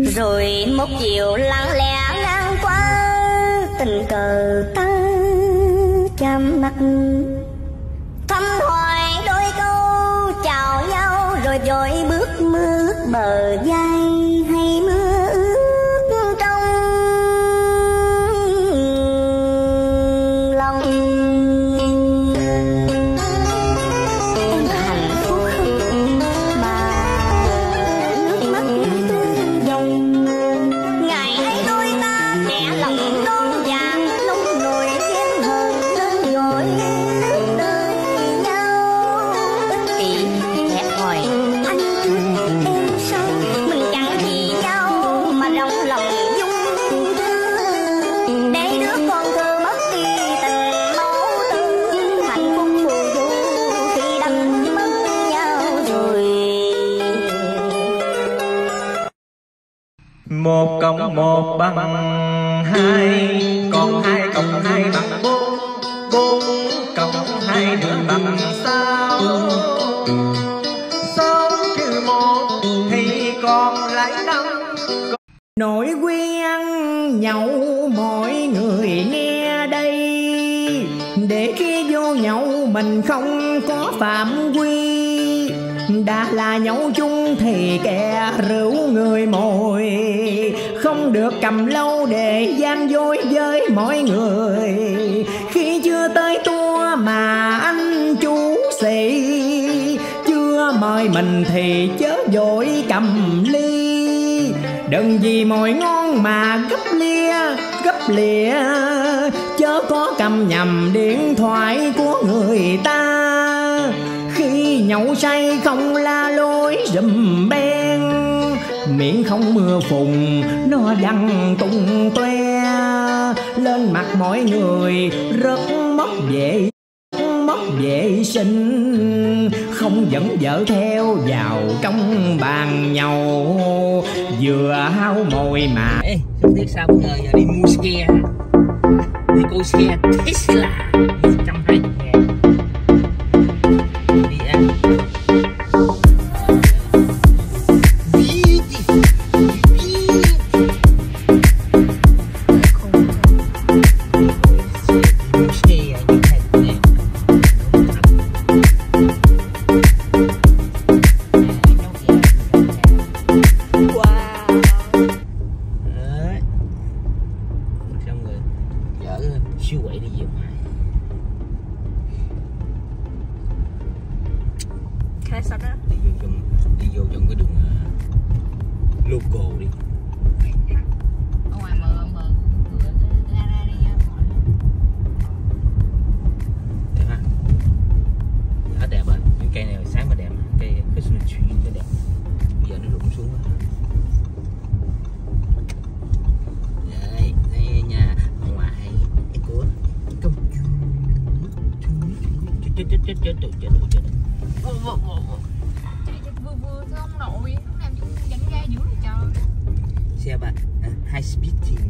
Rồi một chiều lặng lẽ ngang qua, tình cờ ta chạm mặt, thăm hỏi đôi câu chào nhau, rồi vội bước mưa bờ vai hay mưa ướt trong lòng. Em hạnh phúc mà nước mắt tuôn dòng, ngày ấy đôi ta nhẹ lòng đón vàng nông nổi ghen hờn đơn dội đời nhau. Ích kỷ hẹp hòi anh trước em sau, mình chẳng vì nhau mà rộng lòng dung thương, để đứa con thơ mất đi tình mẫu tử, hạnh phúc phù du khi đành mất nhau rồi. 1 cộng 1 bằng 2, còn 2 cộng 2 bằng 4, 4 cộng 2 nữa bằng 6, 6 trừ 1 thì còn lại 5. Nỗi quen nhậu mọi người nghe đây, để khi vô nhậu mình không có phạm quy. Đã là nhậu chung thì kẻ rượu người mồi, không được cầm lâu để gian dối với mọi người. Khi chưa tới tour mà anh chú sĩ chưa mời mình thì chớ vội cầm ly. Đừng vì mồi ngon mà gấp lìa, chớ có cầm nhầm điện thoại của người ta. Khi nhậu say không la lối rùm beng, miệng không mưa phùn nó văng tung toe, lên mặt mọi người rất mất vệ sinh. Không dẫn vợ theo vào trong bàn nhậu, vừa hao mồi mà. Ê, không biết sao bây giờ đi mua xe, đi coi xe Tesla 120.000 đi ăn. Siêu quậy đi về ngoài. Can I stop now? Đi vô trong cái đường local đi. Ở ngoài mở cửa ra đi nha mọi. Đẹp ha. Rất đẹp rồi. Những cây này sáng mà đẹp. Cây Christmas tree nó đẹp. Bây giờ nó rụng xuống rồi. Đây nha. Ở ngoài cái của công chết. Chạy cho vừa thưa ông nội, lúc nào chúng dẫn ra dữ vậy trời. Xe bạn high speed team.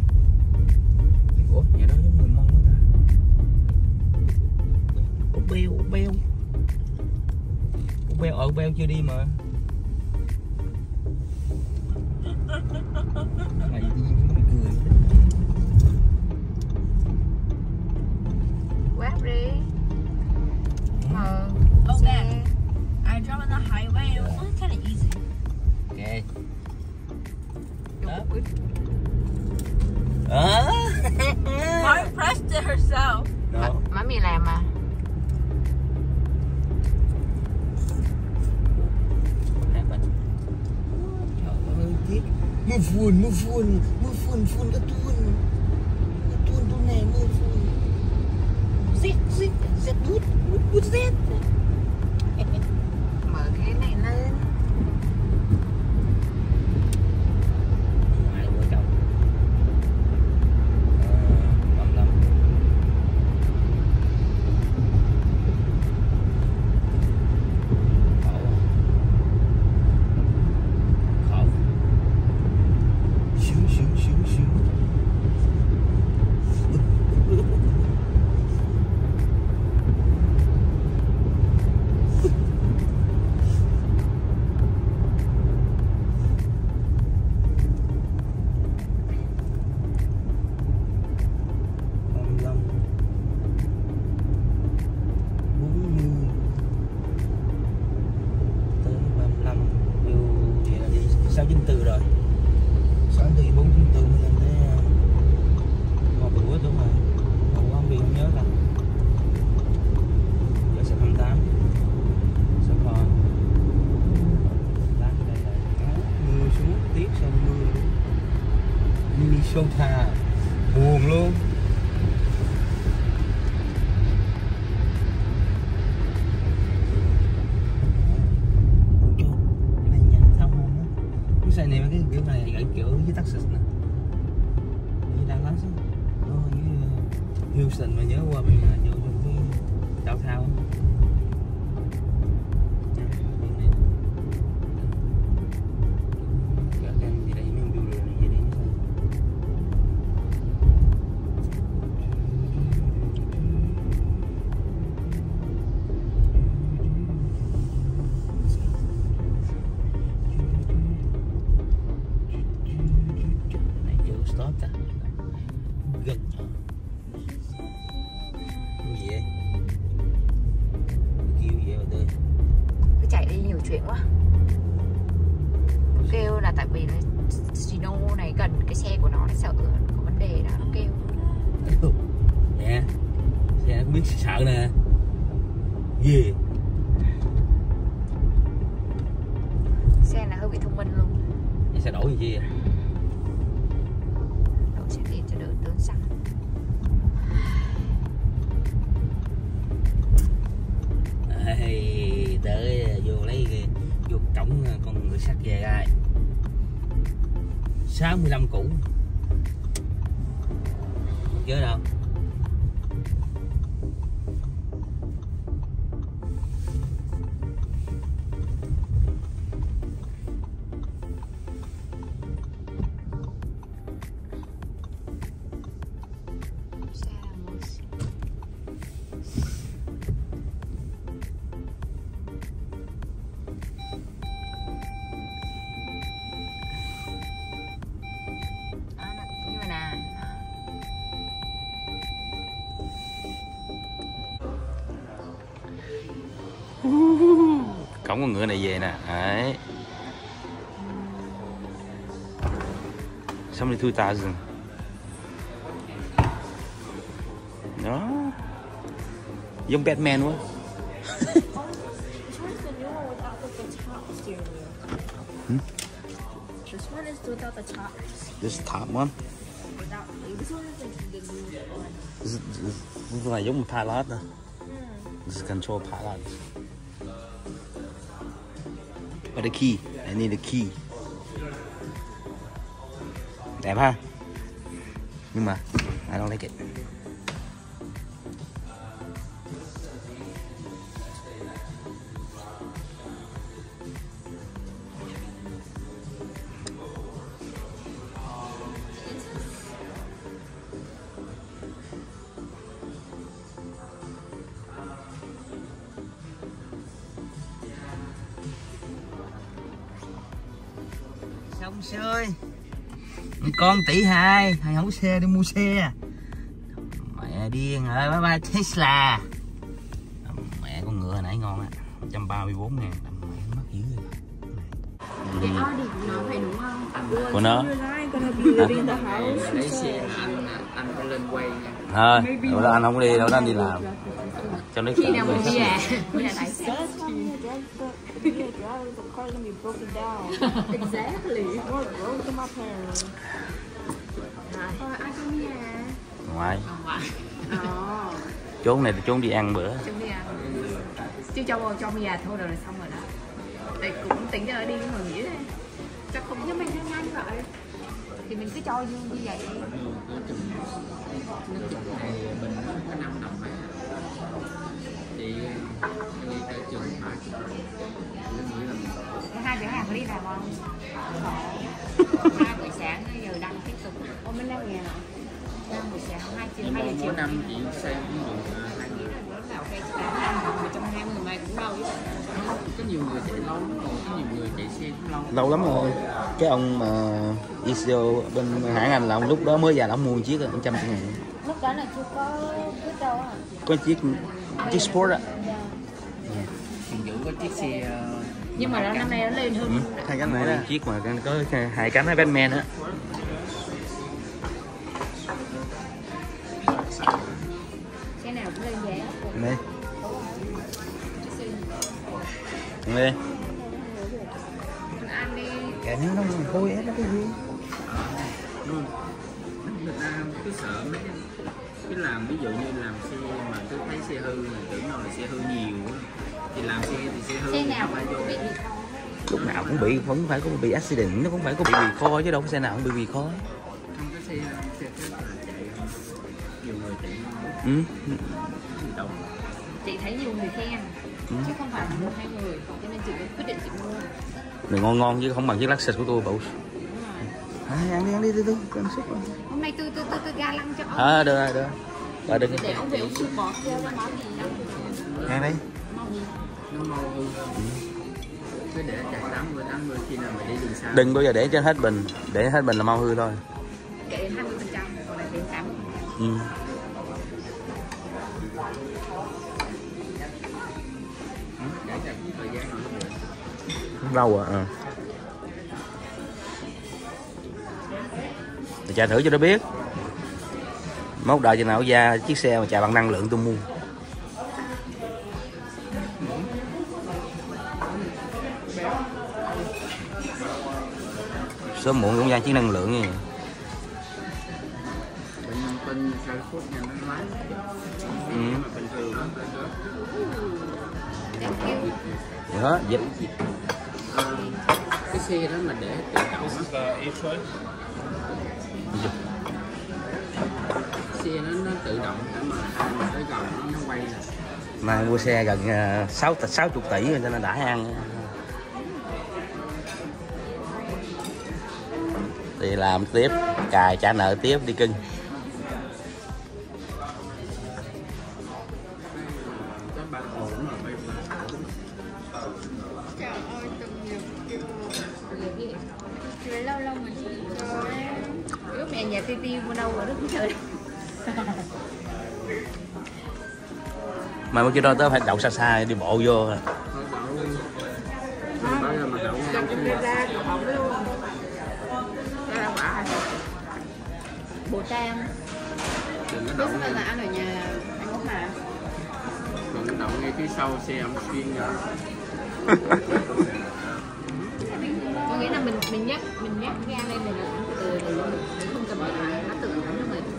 Ủa nhà đó giống người Mông quá ta. Ủa beo chưa đi mà. Mày tự nhiên nó cười. Grab đi. Okay. I drive on the highway. Well, it's kind of easy. Okay. Why pressed it herself? No. Má mì làm mà. Mưa phun cái tuôn này mưa phun. Zét bút zét. Mở cái này lên. Ngoài của chồng. Lâm. Khổ. Xíu. 694 rồi. 694 494 mới lên tới Gò Bữa đúng rồi. Còn không vì không nhớ đâu. Giờ sẽ 28. Sài Gòn. Đang đây là mưa xuống tiếp sau mưa. Minnesota buồn luôn. Xe này cái kiểu này ở kiểu với Texas nè, như Dallas á, nó với Houston mà nhớ qua bên là vô trong cái đào thao. Stop ta gần gì vậy kêu gì vậy tôi Cứ chạy đi nhiều chuyện quá. Kêu là tại vì Gino này gần cái xe của nó sợ có vấn đề đó nó kêu. Nè xe nó cũng biết sợ nè gì. Xe này hơi bị thông minh luôn. Vậy xe đổi gì chi vậy? Sẽ đi cho đỡ tốn xăng. Tới vô lấy vô cổng con người sắt về ai 65 cũ không nhớ đâu. Cổng con ngựa này về nè, đấy. 72,000. Đó. Giống Batman quá. This one is without the top. This top one. This one is like the new one. This này giống một pilot nè. This is control pilot. But the key, I need the key. Đẹp ha. Nhưng mà I don't like it. Xong xe ơi, con tỷ hai không có xe đi mua xe. Mẹ điên rồi, bye bye Tesla. Mẹ con ngựa hồi nãy ngon á, 134.000. Mẹ mất dữ rồi. Cái Audi của nó phải đúng không? Của nó. Lấy xe anh phải lên quay nha. Thôi, bữa đó anh không có đi đâu, đó anh đi làm. Cho nó Khi nào mình đi à? Bữa nào lái xe. Exactly. Ngoài. Chốn này thì chốn đi ăn bữa. Chúng đi ăn. Chứ cho mì thôi rồi là xong rồi đó. Tại cũng tính cho nó đi mà nghĩ đấy. Chắc không cho mình nhanh vậy. Thì mình cứ cho như vậy. Mình có 5 đồng mà chị đi tới trường phải Hai cửa hàng có đi làm không? 2 buổi sáng giờ đang tiếp tục. Ồ, mình 5.000 hả? 5 buổi sáng 2 giờ chiều. mỗi năm chị xem cũng được 2.000. Ok, chị bán 120 mà cũng đâu chứ. Có nhiều người chạy lâu lắm, còn có nhiều người chạy xe cũng lâu. Lâu lắm rồi. Cái ông mà ICO bên hãng anh là ông lúc đó mới già là ông mua một chiếc 100.000. Lúc đó là chưa có biết đâu à? Có chiếc Sport á. Hiện Vũ có chiếc xe Nhưng mà năm nay nó lên hơn. Hai cánh này đó. Chiếc mà có hai cánh hay Batman á. Xe nào cũng lên giá. Đây. Đây. Ăn đi. Kệ nó hôi ép nó cái gì. Đúng. Người ta cứ sợ mấy cái làm, ví dụ như làm xe mà cứ thấy xe hư là tưởng đâu là xe hư nhiều quá. Thì làm xe thì xe hư. Xe nào phải cũng vô. bị Lúc nào cũng bị, không phải có bị accident, nó cũng phải có bị kho chứ đâu có xe nào cũng bị kho. Không có xe chết là chạy nhiều người chạy động. chị thấy nhiều người khen chứ không phải một hai người, cho nên chị quyết định chị mua. Đừng ngon chứ không bằng chiếc Lexus của tôi bầu. Ăn đi từ ăn xúc rồi. Hôm nay tôi ga lăng cho ông. Được rồi. Rồi đừng. Để ông về ông chịu bỏ kia ra nói gì đâu. Ăn đi. Nó mau hư. Cứ để chạy 80 khi nào mà đi đường xa. Đừng bao giờ để trên hết bình, để hết bình là mau hư thôi. Để 20%, còn lại đến 80%. Ừ. Để chạy thời gian rồi. Lâu à. Thì chạy thử cho nó biết. Mốt đợi chừng nào ra chiếc xe mà chạy bằng năng lượng tôi mua. Sớm muộn cũng ra chiếc năng lượng như vậy. Bên sau phút nha nó lái. Mà bình thường đó. Đó, dịch. Cái xe đó mà để tự động á. Xe nó tự động để mà tới gần nó quay là. Mà mua xe gần 60 tỷ rồi cho nên đã ăn. Thì làm tiếp, cài trả nợ tiếp đi cưng. Lâu lâu mình chơi. Lúc mẹ nhà Titi mua đâu ở đó cũng chơi. Mà cái đó tớ phải đậu xa xa đi bộ vô. Bồ Tam. Lúc là ăn ở nhà anh Út mà. Đừng đậu ngay phía sau xe ông Xuyên rồi. Có nghĩa là mình nhắc ga lên này là từ mình không cần phải thắng, nó tự thắng cho mình.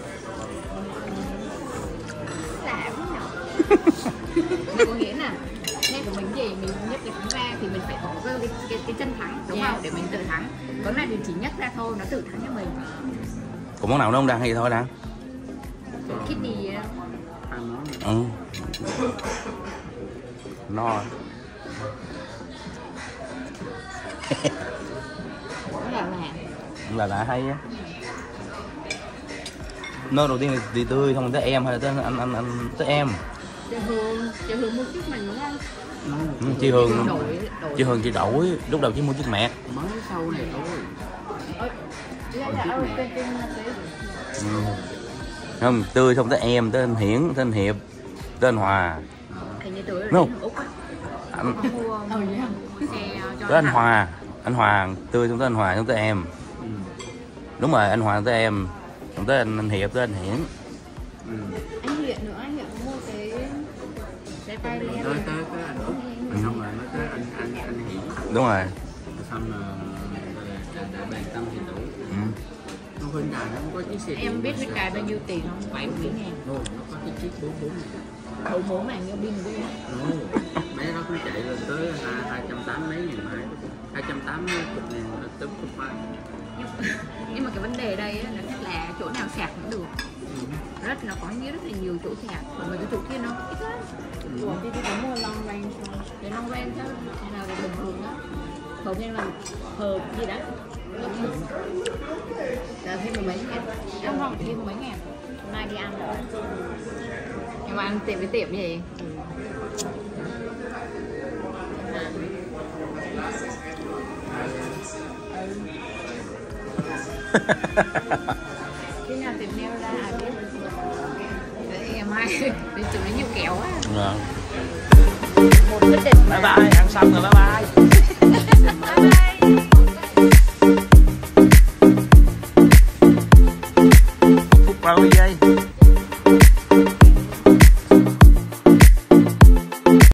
Xả quá nhở. Có nghĩa là xe của mình gì mình nhấc cái thắng ra thì mình phải có cái chân thắng đúng không, để mình tự thắng. Còn này thì chỉ nhấc ra thôi, nó tự thắng cho mình. Còn món nào nó không đang hay thôi đang. Kitty. Ừ. No. Là hay á. Nó đầu tiên là đi tươi xong rồi tới em hay là tới anh tới em. Chị Hương mua chiếc mình đúng không? Chị Hương chị đổi lúc đầu chỉ mua chiếc mẹt. Mới sau này thôi. Không, tươi xong tới em, tới anh Hiển, tới anh Hiệp, tới anh Hòa. Hình như tươi rồi Úc á. Anh tới anh Hòa tươi xong tới anh Hòa xong tới em. Đúng rồi, anh Hòa tới em, xong tới anh Hiệp, tới anh Hiển. Anh Hiệp nữa, anh Hiệp mua cái tay lên. Tới anh Úc, xong rồi mới tới anh Hiển. Đúng rồi. Xong rồi đã bàn tâm thì đủ. Nó bên đài nó không có chiếc xe. Em biết cái cài bao nhiêu tiền không? 70.000. Nó có cái chiếc 44 này. 44 mà như pin pin. Mấy nó cũng chạy lên tới 280 mấy ngàn mai, 280 ngàn tới cục mai. Nhưng mà cái vấn đề đây là chỗ nào sạc cũng được. Rất là có rất là nhiều chỗ sạc, còn mấy cái chỗ kia nó ít lắm. Ủa thì tôi có mua long range không? Cái long range chứ nào là bình thường đó. Hầu như là hợp gì đó. Là thêm mười mấy ngàn. Không, thêm mấy ngàn. Hôm nay đi ăn nữa. Nhưng mà ăn tiệm với tiệm gì? Khi nào tìm neo ra ai biết. Để ngày mai để chụp nó nhiều kẹo á. Một quyết định. Bye bye, ăn xong rồi bye bye. qua dây